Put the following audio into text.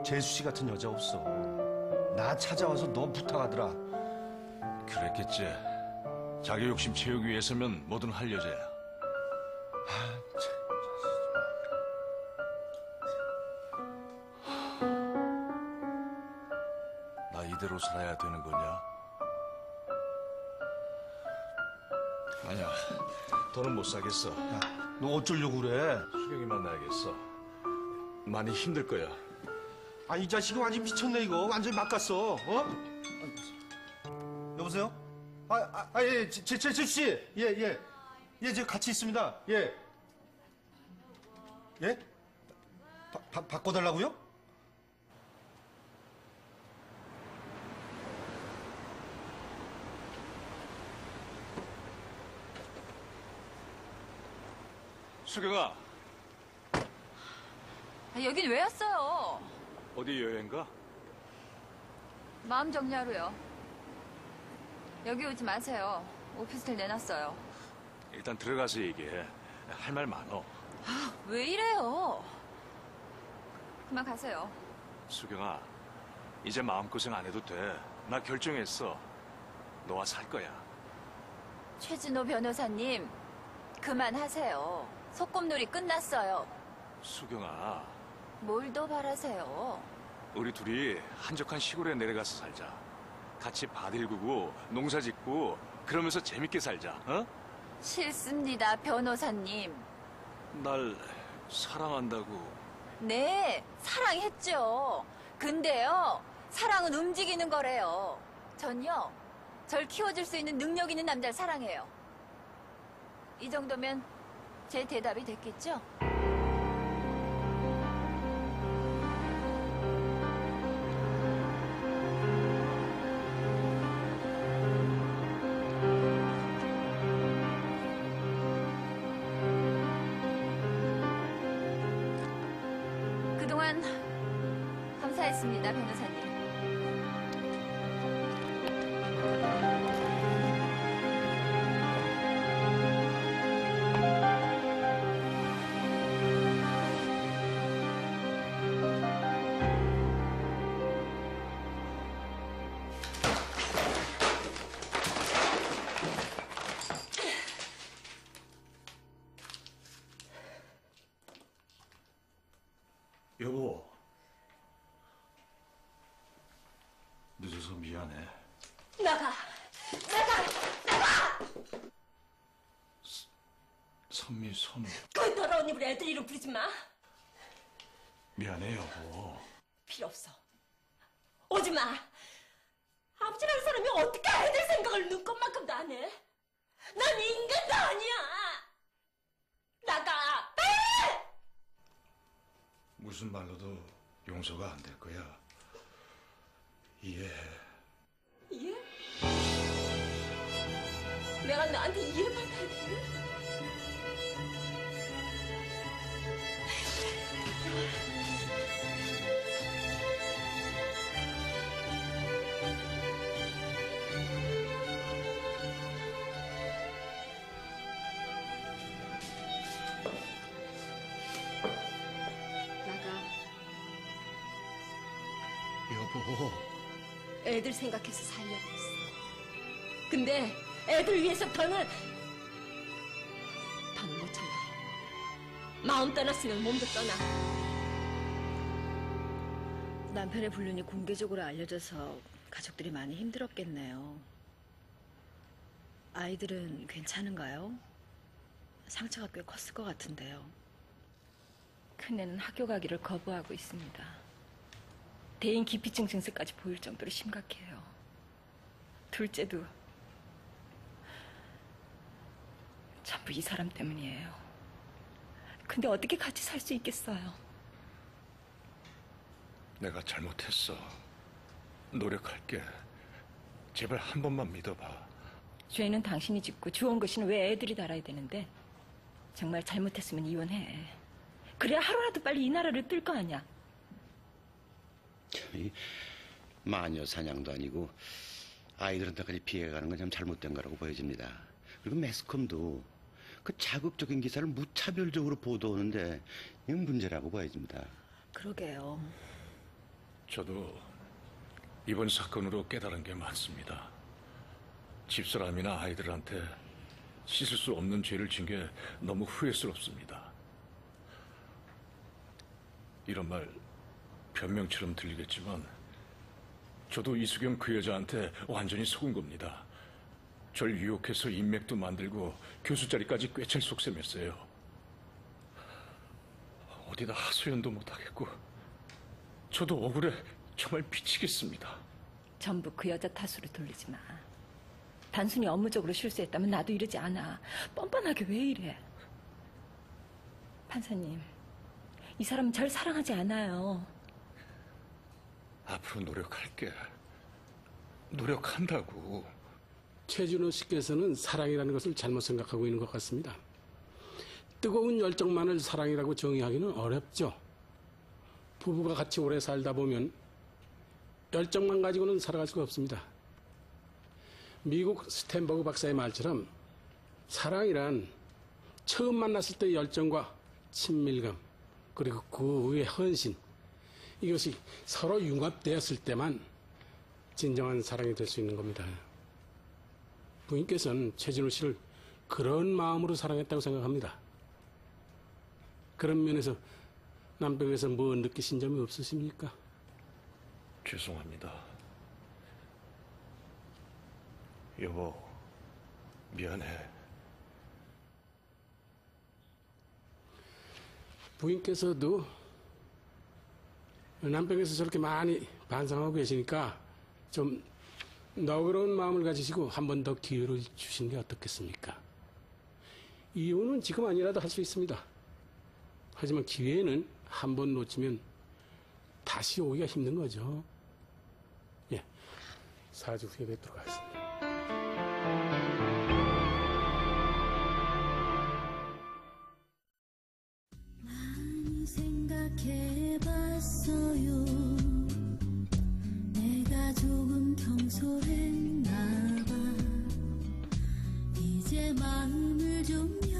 재수 씨 같은 여자 없어. 나 찾아와서 너 부탁하더라. 그랬겠지. 자기 욕심 채우기 위해서면 뭐든 할 여자야. 나 이대로 살아야 되는 거냐? 아니야, 더는 못 사겠어. 야, 너 어쩌려고 그래? 수경이 만나야겠어. 많이 힘들 거야. 아, 이 자식이 완전 미쳤네, 이거. 완전히 막 갔어. 어? 여보세요? 예, 재수 씨. 예, 저 같이 있습니다. 예. 예? 바꿔달라고요? 수경아, 여긴 왜 왔어요? 어디 여행 가? 마음 정리하러요. 여기 오지 마세요. 오피스텔 내놨어요. 일단 들어가서 얘기해. 할 말 많어. 왜 이래요? 그만 가세요. 수경아, 이제 마음고생 안 해도 돼. 나 결정했어. 너와 살 거야. 최진호 변호사님, 그만하세요. 소꿉놀이 끝났어요. 수경아, 뭘 더 바라세요? 우리 둘이 한적한 시골에 내려가서 살자. 같이 밭 일구고 농사 짓고 그러면서 재밌게 살자. 어? 싫습니다, 변호사님. 날 사랑한다고. 네, 사랑했죠. 근데요, 사랑은 움직이는 거래요. 전요, 절 키워줄 수 있는 능력 있는 남자를 사랑해요. 이 정도면 제 대답이 됐겠죠? 그동안 감사했습니다, 변호사님. 여보, 늦어서 미안해. 나가! 선미 손. 그 더러운 입으로 애들 이름 부르지 마! 미안해 여보. 필요 없어. 오지 마! 아버지라는 사람이 어떻게 애들 생각을 눈꼽만큼도 안 해? 난 인간도 아니야! 나가! 빨리! 무슨 말로도 용서가 안 될 거야. 이해해. 이해? 내가 너한테 이해받아야 돼? 여보. 애들 생각해서 살려고 했어. 근데 애들 위해서 더는 못 참아. 마음 떠났으면 몸도 떠나. 남편의 불륜이 공개적으로 알려져서 가족들이 많이 힘들었겠네요. 아이들은 괜찮은가요? 상처가 꽤 컸을 것 같은데요. 큰애는 학교 가기를 거부하고 있습니다. 대인 기피증 증세까지 보일 정도로 심각해요. 둘째도 전부 이 사람 때문이에요. 근데 어떻게 같이 살 수 있겠어요? 내가 잘못했어. 노력할게. 제발 한 번만 믿어봐. 죄는 당신이 짓고 주운 것이는 왜 애들이 달아야 되는데? 정말 잘못했으면 이혼해. 그래야 하루라도 빨리 이 나라를 뜰 거 아니야. 이 마녀 사냥도 아니고 아이들한테까지 피해가는 건 참 잘못된 거라고 보여집니다. 그리고 매스컴도 그 자극적인 기사를 무차별적으로 보도하는데 이건 문제라고 보여집니다. 그러게요. 저도 이번 사건으로 깨달은 게 많습니다. 집사람이나 아이들한테 씻을 수 없는 죄를 진 게 너무 후회스럽습니다. 이런 말 변명처럼 들리겠지만 저도 이수경 그 여자한테 완전히 속은 겁니다. 절 유혹해서 인맥도 만들고 교수 자리까지 꿰찰 속셈했어요. 어디다 하소연도 못하겠고 저도 억울해 정말 미치겠습니다. 전부 그 여자 탓으로 돌리지 마. 단순히 업무적으로 실수했다면 나도 이러지 않아. 뻔뻔하게 왜 이래? 판사님, 이 사람은 절 사랑하지 않아요. 앞으로 노력할게. 노력한다고. 최준호 씨께서는 사랑이라는 것을 잘못 생각하고 있는 것 같습니다. 뜨거운 열정만을 사랑이라고 정의하기는 어렵죠. 부부가 같이 오래 살다 보면 열정만 가지고는 살아갈 수가 없습니다. 미국 스탠버그 박사의 말처럼 사랑이란 처음 만났을 때의 열정과 친밀감, 그리고 그 후의 헌신, 이것이 서로 융합되었을 때만 진정한 사랑이 될 수 있는 겁니다. 부인께서는 최진호 씨를 그런 마음으로 사랑했다고 생각합니다. 그런 면에서 남편에서 뭐 느끼신 점이 없으십니까? 죄송합니다. 여보, 미안해. 부인께서도 남편께서 저렇게 많이 반성하고 계시니까 좀 너그러운 마음을 가지시고 한 번 더 기회를 주시는 게 어떻겠습니까? 이혼은 지금 아니라도 할 수 있습니다. 하지만 기회는 한 번 놓치면 다시 오기가 힘든 거죠. 예, 4주 후에 뵙도록 하겠습니다. 많이 생각해봤어요. 내가 조금 경솔했나봐. 이제 마음을 좀